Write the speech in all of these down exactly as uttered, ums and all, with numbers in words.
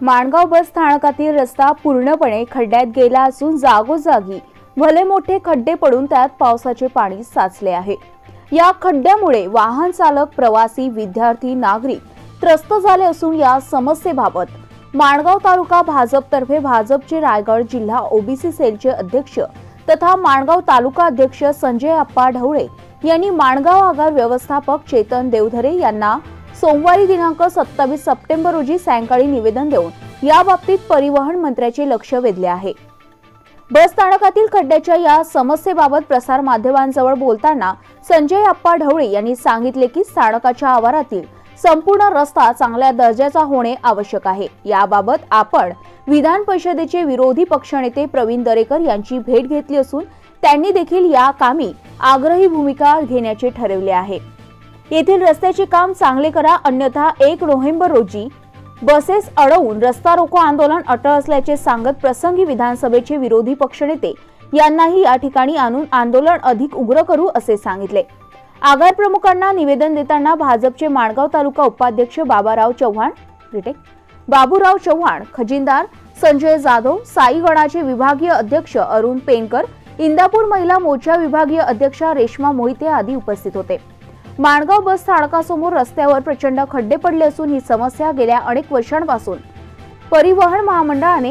माणगाव बस स्थानकातील रस्ता पूर्णपणे खड्ड्यात गेला असून जागोजागी भले मोठे खड्डे पडून त्यात पावसाचे पाणी साचले आहे। या खड्ड्यामुळे वाहन चालक, प्रवासी, विद्यार्थी, नागरिक त्रस्त झाले असून या समस्येबाबत माणगाव तालुका भाजपतर्फे भाजपचे रायगड जिल्हा ओबीसी सेलचे अध्यक्ष तथा माणगाव तालुका अध्यक्ष संजय अप्पा ढवळे यांनी माणगाव आगार व्यवस्थापक चेतन देवधरे यांना सोमवारी दिनांक सत्तावीस सप्टेंबर रोजी सायंकाळी निवेदन देऊन या बाबतीत परिवहन मंत्र्याचे लक्ष वेधले आहे। बस स्थानकातील खड्ड्याच्या या समस्येबाबत प्रसार माध्यमांजवळ बोलताना संजय अप्पा ढवळे यांनी सांगितले की स्थानकाच्या आवारातील संपूर्ण रस्ता चांगल्या दर्जाचा होणे आवश्यक आहे। याबाबत आपण विधान परिषदेचे विरोधी पक्षनेते प्रवीण दरेकर यांची भेट घेतली असून त्यांनी देखील या कामी आग्रही भूमिका घेण्याचे ठरवले आहे। येथील रस्त्याचे काम चांगले करा, अन्यथा एक नोव्हेंबर रोजी बसेस अडवून रस्ता रोको आंदोलन अटळ असल्याचे सांगत प्रसंगी विधानसभेचे विरोधी पक्षनेते यांनाही या ठिकाणी आणून आंदोलन अधिक उग्र करू असे सांगितले। आगार प्रमुखांना निवेदन देताना भाजपचे माणगाव तालुका उपाध्यक्ष बाबाराव चव्हाण, बाबूराव चव्हाण, खजिनदार संजय जाधव, साई गणाचे विभागीय अध्यक्ष अरुण पेनकर, इंदापूर महिला मोर्चा विभागीय अध्यक्षा रेश्मा मोहिते आदी उपस्थित होते। माणगाव बस स्थानकासमोर रस्त्यावर प्रचंड खड्डे पडले असून ही समस्या गेल्या अनेक वर्षांपासून परिवहन महामंडळाने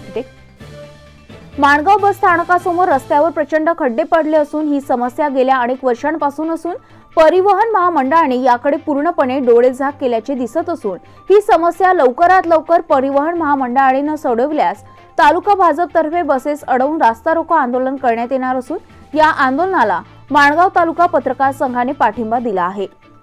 माणगाव बस स्थानकासमोर रस्त्यावर प्रचंड खड्डे पडले असून ही समस्या गेल्या अनेक वर्षांपासून असून परिवहन महामंडळाने याकडे पूर्णपणे डोळेझाक केल्याचे दिसत असून ही समस्या लवकरात लवकर परिवहन महामंडळाने न सोडवल्यास तालुका भाजपतर्फे बसेस अडवून रास्ता रोको आंदोलन करण्यात येणार असून या आंदोलनाला माणगाव तालुका पत्रकार संघाने पाठिंबा दिला आहे।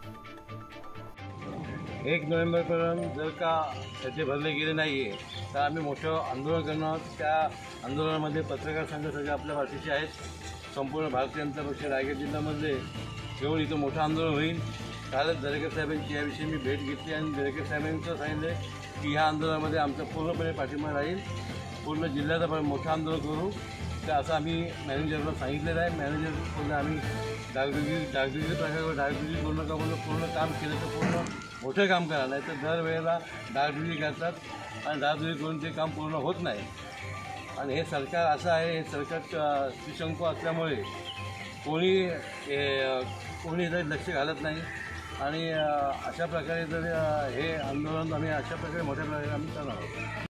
एक नोव्हेंबर पर्यंत जर का त्याचे भरले गेले नाहीये तर आम्ही मोठं आंदोलन करणार। त्या आंदोलनामध्ये पत्रकार संघ सगळे आपल्या पाठीशी आहेत। संपूर्ण भारतीय जनता पक्ष रायगड जिल्ह्यामध्ये केवळ इथं मोठं आंदोलन होईल। कालच दरेकर साहेबांची याविषयी मी भेट घेतली आणि दरेकर साहेबांचं सांगितले की ह्या आंदोलनामध्ये आमचा पूर्णपणे पाठिंबा राहील, पूर्ण जिल्ह्याचं पण मोठं आंदोलन करू। तर असं आम्ही मॅनेजरला सांगितलेलं आहे। मॅनेजर बोलले आम्ही डागडुगी डागडुगी प्रकारे डागडुगी पूर्ण का बोललं पूर्ण काम केलं तर पूर्ण मोठं काम करा, नाही तर दरवेळेला डागडुगी करतात आणि डागडुगी करून ते काम पूर्ण होत नाही। आणि हे सरकार असं आहे, हे सरकार त्रिशंकू असल्यामुळे कोणी कोणी जर लक्ष घालत नाही आणि अशा प्रकारे जर हे आंदोलन आम्ही अशा प्रकारे मोठ्या प्रकारे आम्ही करणार आहोत।